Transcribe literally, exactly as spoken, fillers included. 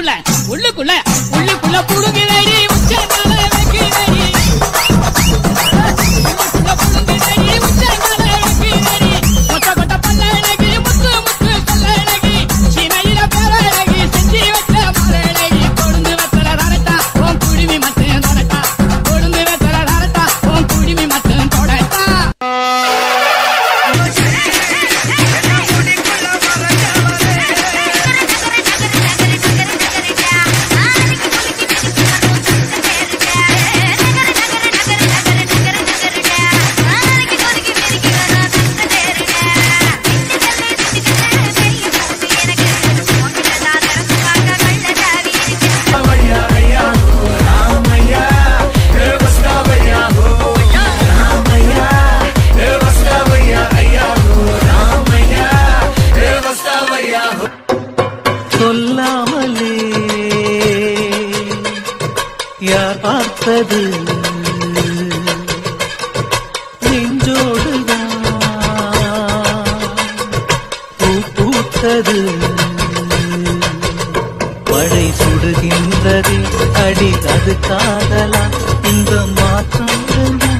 உள்ளுக்குள்ள உள்ளுக்குள்ள உள்ளுக்குள்ள புடுங்குதடி உச்சந்தால வைக்கிறடி உள்ளுக்குள்ள புடுங்குதடி உச்சந்தால வைக்கிறடி கொட்ட கொட்ட பல்லழகி முத்து முத்து கல்லழகி சீமையில பேரழகி செஞ்சி வச்ச மலழகி கொழுந்து வெத்தல ரரட்டா உன் குடிமி மட்டும் தொடட்டா கொழுந்து வெத்தல ரரட்டா உன் குடிமி மட்டும் தொடட்டா சொல்லாமலே யார் பார்த்தது நெஞ்சோடுதான் பூ பூத்தது மழை சுடுகின்றது அடி அது காதலா இந்த மாற்றம்